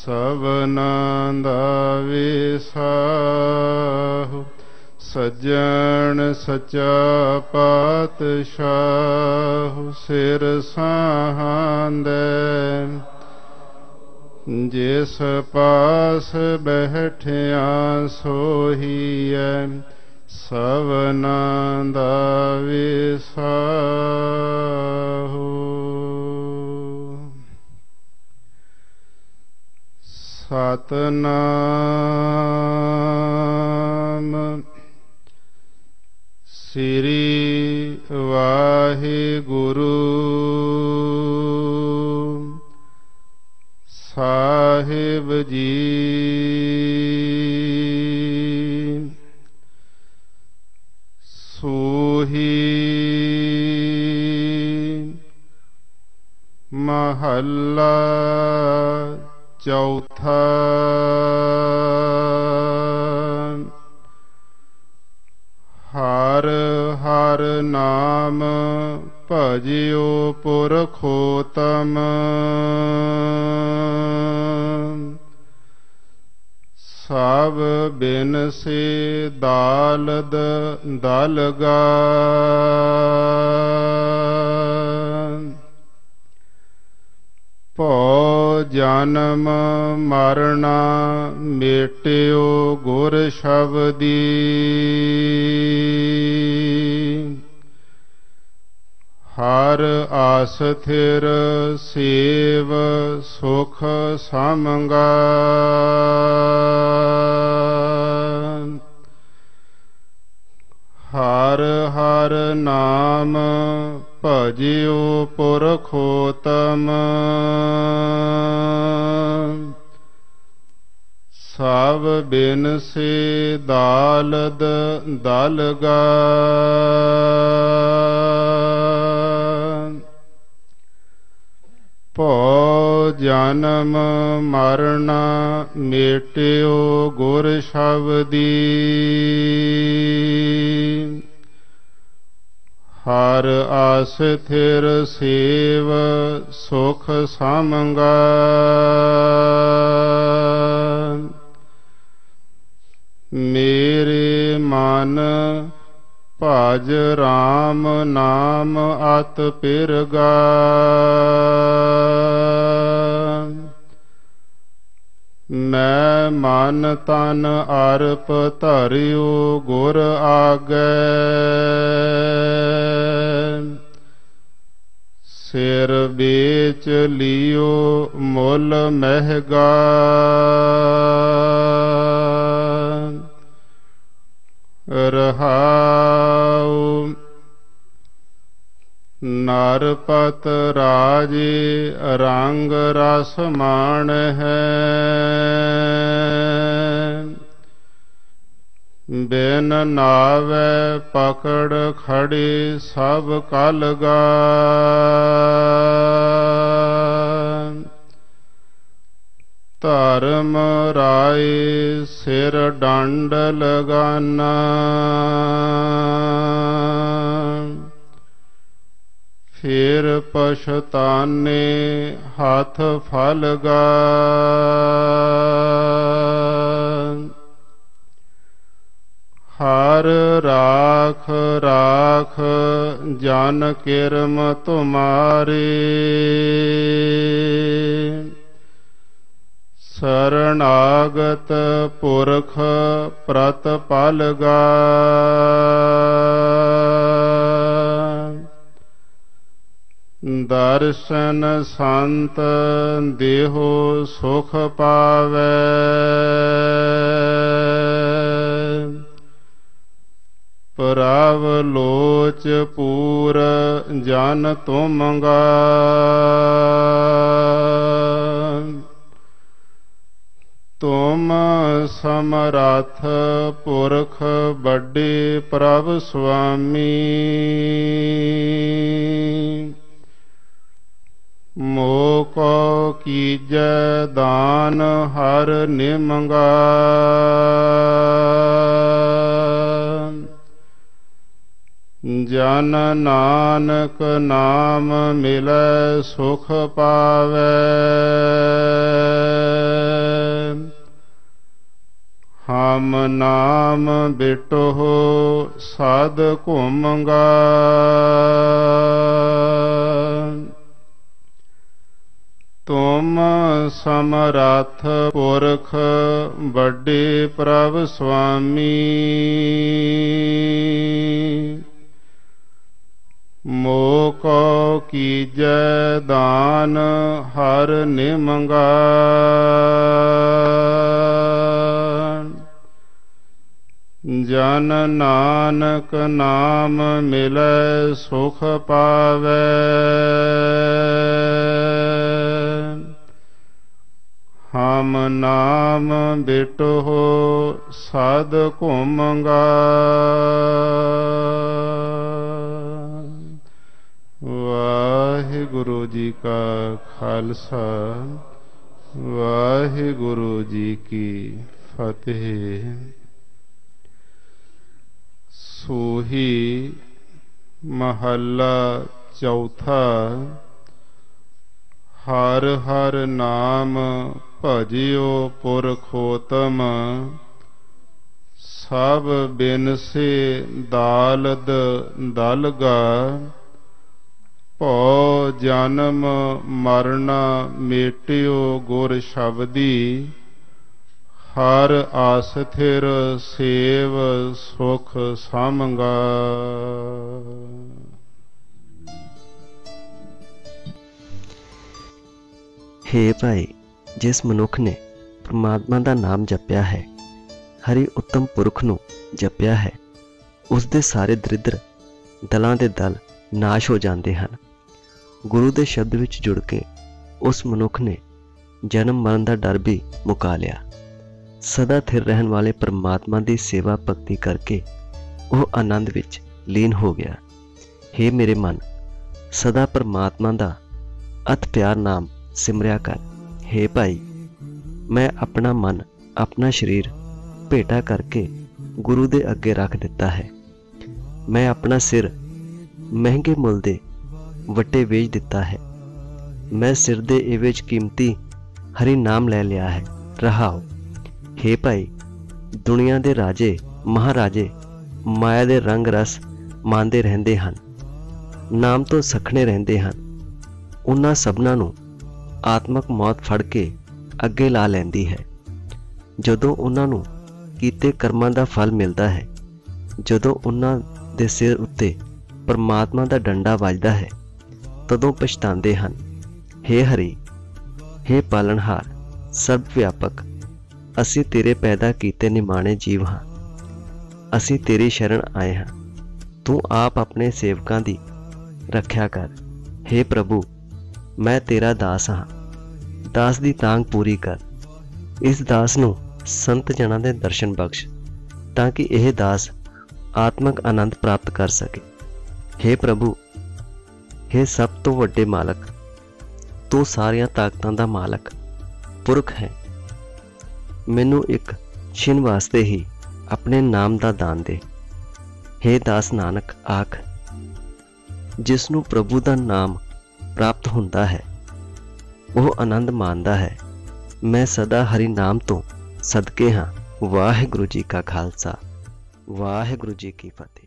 ਸਭਨਾਂ ਦਾ ਵਿਸਾਹੁ ਸੱਜਣ ਸੱਚਾ ਪਾਤਸ਼ਾਹ ਸਿਰ ਸਾਹਾਂਦੈ। ਜਿਸ ਪਾਸ ਬੈਠਿਆ ਸੋਹੀਐ ਸਭਨਾਂ ਦਾ ਵਿਸਾਹੁ। ਸਤਿਨਾਮ ਸ੍ਰੀ ਵਾਹਿਗੁਰੂ ਸਾਹਿਬ ਜੀ। ਸੂਹੀ ਮਹੱਲਾ ਚੌਥਾ। ਹਰ ਹਰ ਨਾਮ ਭਜਿਓ ਪੁਰਖੋਤਮ। ਸਭ ਬਿਨਸੇ ਦਾਲਦ ਦਲਗਾ। ਭਉ ਜਨਮ ਮਰਣਾ ਮੇਟਿਓ ਗੁਰ ਸ਼ਬਦੀ। ਹਰ ਆਸਥਿਰ ਸੇਵ ਸੁਖ ਸਮੰਗਾ। ਹਰ ਹਰ ਨਾਮ ਭਜਿਓ ਪੁਰਖੋਤਮ। ਸਭ ਬਿਨਸੇ ਦਾਲਦ ਦਲਗਾ। ਭਉ ਜਨਮ ਮਰਣਾ ਮੇਟਿਓ ਗੁਰ ਸ਼ਬਦੀ। ਹਰ ਆਸਥਿਰ ਸੇਵ ਸੁਖ ਸਮੰਗਾ। ਮੇਰੇ ਮਨ ਭਜ ਰਾਮ ਨਾਮ ਅਤ ਪਿਰਗਾ। ਮੈਂ ਮਨ ਤਨ ਅਰਪ ਧਰਿਓ ਗੁਰ ਆਗੈ। ਸਿਰ ਵੇਚ ਲਿਓ ਮੁੱਲ ਮਹਿਗਾ। ਰਹਾਉ ਨਰਪਤ ਰਾਜੇ ਰੰਗ ਰਸ ਮਾਣ ਹੈ। ਬਿਨ ਨਾਵੈ ਪਕੜ ਖੜੇ ਸਭ ਕਲਗਾ। ਧਰਮ ਰਾਏ ਸਿਰ ਡੰਡ ਲਗਾਨਾ। ਫਿਰ ਪਛਤਾਨੇ ਹੱਥ ਫਲਗਾ। ਹਰ ਰਾਖ ਰਾਖ ਜਨ ਕਿਰਮ ਤੁਮਾਰੇ। ਸਰਣਾਗਤ ਪੁਰਖ ਪ੍ਰਤਪਾਲਗਾ। ਦਰਸ਼ਨ ਸੰਤ ਦੇਹੋ ਸੁਖ ਪਾਵੈ। ਪ੍ਰਭ ਲੋਚ ਪੂਰ ਜਨ ਤੁਮੰਗਾ। ਤੁਮ ਸਮਰੱਥ ਪੁਰਖ ਵੱਡੇ ਪ੍ਰਭ ਸੁਆਮੀ। ਮੋਹ ਕੋ ਕੀਜੈ ਦਾਨ ਹਰ ਨਿਮੰਗਾ। ਜਨ ਨਾਨਕ ਨਾਮ ਮਿਲੈ ਸੁਖ ਪਾਵੈ। ਹਮ ਨਾਮ ਬਿਟੋ ਸਾਧ ਘੁਮੰਗਾ। ਤੁਮ ਸਮਰੱਥ ਪੁਰਖ ਵੱਡੇ ਪ੍ਰਭ ਸੁਆਮੀ। ਮੋਹ ਕੋ ਕੀਜੈ ਦਾਨ ਹਰ ਨਿਮੰਗਾ। ਜਨ ਨਾਨਕ ਨਾਮ ਮਿਲੈ ਸੁਖ ਪਾਵੈ। ਹਮ ਨਾਮ ਬਿਟੋ ਸਾਧ ਘੁਮੰਗਾ। ਵਾਹਿਗੁਰੂ ਜੀ ਕਾ ਖਾਲਸਾ ਵਾਹਿਗੁਰੂ ਜੀ ਕੀ ਫਤਿਹ। ਸੋਹੀ ਮਹੱਲਾ ਚੌਥਾ। ਹਰ ਹਰ ਨਾਮ ਭਜਿਓ ਪੁਰਖੋਤਮ। ਸਭ ਬਿਨਸੇ ਦਾਲਦ ਦਲਗਾ। ਭਉ ਜਨਮ ਮਰਨ ਮੇਟਿਓ ਗੁਰ ਸ਼ਬਦੀ। ਹਰ ਆਸਥਿਰ ਸੇਵ ਸੁਖ ਸਾਮੰਗਾ। हे भाई, जिस मनुख ने परमात्मा का नाम जपिया है, हरि उत्तम पुरख नूं जपिया है, उसदे सारे दरिद्र दलां दे दल नाश हो जाते हैं। गुरु के शब्द विच जुड़ के उस मनुख ने जन्म मरण का डर भी मुका लिया। सदा थिर रहन वाले परमात्मा की सेवा भक्ति करके वह आनंद विच लीन हो गया। हे मेरे मन, सदा परमात्मा का अत प्यार नाम सिमरिया कर। हे भाई, मैं अपना मन अपना शरीर भेटा करके गुरु दे अगे रख दिता है। मैं अपना सिर महंगे मुल दे वटे वेच दिता है। मैं सिर दे एवज कीमती हरि नाम ले लिया है। रहाओ। हे भाई, दुनिया दे राजे महाराजे माया दे रंग रस मानते रहंदे हन, नाम तो सखने रहंदे हन। उन्हां सबनां नूं आत्मक मौत फड़ के अगे ला लैंदी है। जदों उन्हां नूं कीते कर्मां दा फल मिलदा है, जदों उन्हां दे सिर उत्ते परमात्मा दा डंडा वजदा है, तदों पछतांदे हन। हे हरि, हे पालनहार, सर्व व्यापक, असी तेरे पैदा कीते निमाणे जीव हाँ। असी तेरी शरण आए हाँ। तू आप अपने सेवकां दी रखिया कर। हे प्रभु, मैं तेरा दास हाँ। दास दी तांग पूरी कर। इस दास नूं संत जनां दे दर्शन बख्श, ताकि यह दास आत्मक आनंद प्राप्त कर सके। हे प्रभु, हे सब तो वड्डे मालक, तू सारियां ताकतां दा मालक पुरख है। मैनू एक छिन वास्ते ही अपने नाम दा दान दे। हे दास नानक आख, जिसनू प्रभु दा नाम प्राप्त हुंदा है, वह आनंद मानदा है। मैं सदा हरि नाम तो सदके हाँ। वाहिगुरु जी का खालसा वाहिगुरु जी की फतेह।